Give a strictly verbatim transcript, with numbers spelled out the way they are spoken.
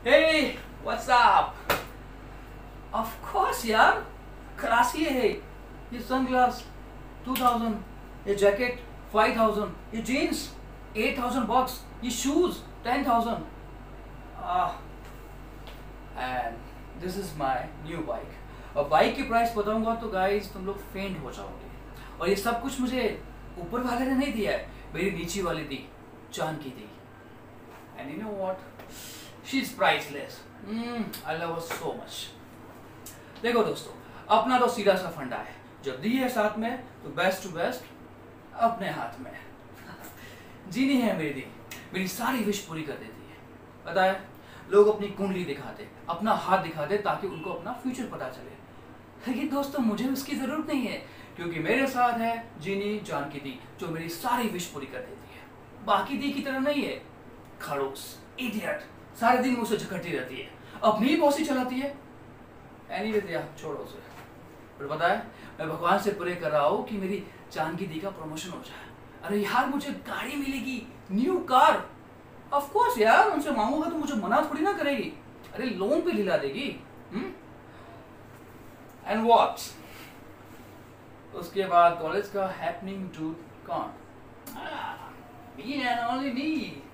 Hey, what's up? Of course यार, classy है ये सनग्लास two thousand, ये जैकेट five thousand, ये जीन्स eight thousand bucks, ये shoes ten thousand. Ah, and this is my new bike. और bike की price बताऊंगा तो गाइस तुम लोग फेंट हो जाओगे. और ये सब कुछ मुझे ऊपर वाले ने नहीं दिया है, मेरी नीचे वाली दी, जान की दी. And you know what? She's priceless. Mm, I love her so much. देखो दोस्तों, अपना तो सीधा सा फंडा है, जब दी है साथ में तो बेस्ट टू बेस्ट अपने हाथ में. जीनी है मेरी दी, मेरी सारी विश पूरी कर देती है. पता है, लोग अपनी कुंडली दिखाते, अपना हाथ दिखाते ताकि उनको अपना फ्यूचर पता चले. लेकिन दोस्तों मुझे उसकी जरूरत नहीं है, क्योंकि मेरे साथ है जीनी जान की दी, जो मेरी सारी विश पूरी कर देती है. बाकी दी की तरह नहीं है, खड़ूस, इडियट, सारे दिन मुझसे झकड़ती रहती है, अपनी पॉसी चलाती है. एनीवे दिया, छोड़ो उसे. पर पता है, मैं भगवान से प्रे कर रहा हूँ कि मेरी जान की दी का प्रमोशन हो जाए. अरे यार, मुझे गाड़ी मिलेगी, न्यू कार. ऑफ कोर्स यार, उनसे मांगूंगा तो मुझे मना थोड़ी ना करेगी. अरे लोन पे दिला देगी. एंड व्हाट, उसके बाद कॉलेज का happening tycoon. Me and only me.